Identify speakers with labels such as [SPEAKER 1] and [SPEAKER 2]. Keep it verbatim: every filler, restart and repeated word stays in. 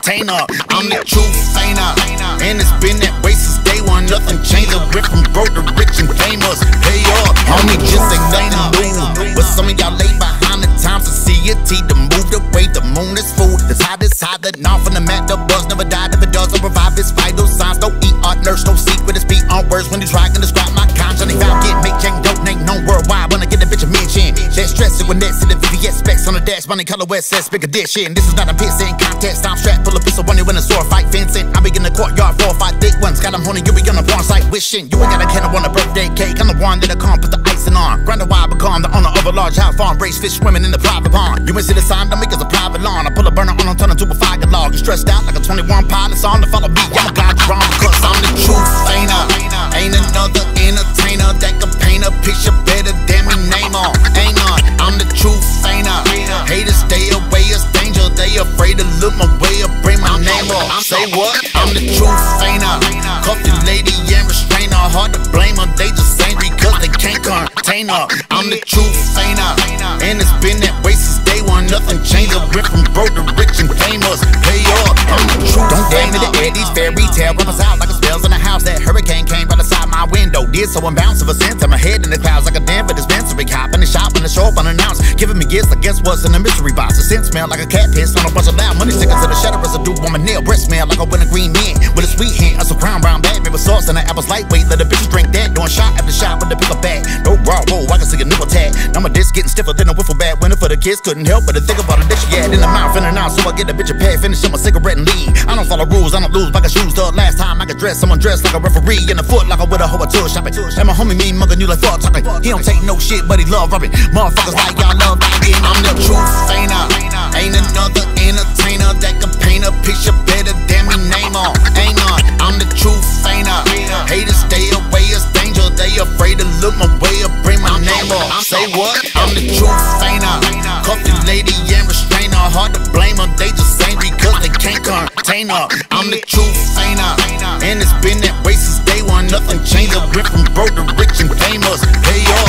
[SPEAKER 1] contain her. I'm the truth, ain't I? And it's been that way since day one. Nothing changed. I went from broke to rich and famous. Pay up, homie, just ain't nothing new. But some of y'all lay behind the times to C N T to move the way. The moon is full. The tide is high. The north from the mat. The buzz never died. If it does, I'll revive its vital signs. Don't eat art, nurse, no secret. It's beat on words when you try to describe my kind. Johnny found get make change, donate, known worldwide. Wanna get the bitch a mention. That stress it when that's in the V V S specs on the dash. Money color West says big edition. This is not a pissing contest. I'm strapped full of pistol when you win a sword fight fencing. I be in the courtyard, four or five thick ones. Got them honing, you be on the porn site wishing. You ain't got a candle on a birthday cake. I'm the one that'll come, put the icing on. Grind a while, become the owner of a large house farm. Race fish swimming in the private pond. You ain't see the sign, don't make us a private lawn. I pull a burner on, I'm turning to a fire log. You stressed out like a twenty-one pilot song to follow me. I'ma guide you wrong because I'm the truth, ain't I? Ain't another entertainer that can paint a picture better than me name on. Ain't on, I'm the truth, ain't I? Haters stay away, it's danger. They afraid to look my way or bring my name up. Say what? I'm the truth, ain't I? Cuff the lady and restrain her. Hard to blame her, they just angry cause they can't contain her. I'm the truth, ain't I? And it's been that way since day one. Nothing changed. I went from broke to rich and famous. Pay up, I'm the truth. Don't dare me to air these fairy tale runners out like a spells in the house. That hurricane came right beside my window. Did so unbounce of a sense. I'm head in the clouds like a Denver dispensary. Hop in the shop and the show up unannounced. Giving me gifts, I guess what's in the mystery box. The scent smell like a cat piss on a bunch of loud money sticking to the shutter residue on my nail. Breath smell like a winter green mint with a sweet hint of some crown brown bag made with sauce and the apples lightweight. Let the bitches drink that. Doing shot after shot with the pickle bag. No raw, whoa, I can see a nipple tag. Now my disc getting stiffer than a wiffle bat. Winning for the kids, couldn't help but to think about the dish she had in the mouth in and out. So I get a bitch a pad, finish up my cigarette and leave. I don't follow rules, I don't lose like a shoes. The last time I could dress, someone dressed like a referee in the foot like I with a hoe tour shopping. And my homie mean mugging you like fuck talking. He don't take no shit, but he love rubbing. Motherfuckers like y'all love lying. I'm the truth, ain't I? Ain't another entertainer that can paint a picture better than me name on. Ain't on, I'm the truth, ain't I? Haters stay away, it's danger. They afraid to look my way or bring my name up. Say what? I'm the truth, ain't I? Cuff the lady and restrain her. Hard to blame her, they just angry cause they can't contain her. I'm the truth, ain't I? And it's been that way since day one. Nothing changed. I went from broke to rich and famous. Pay up.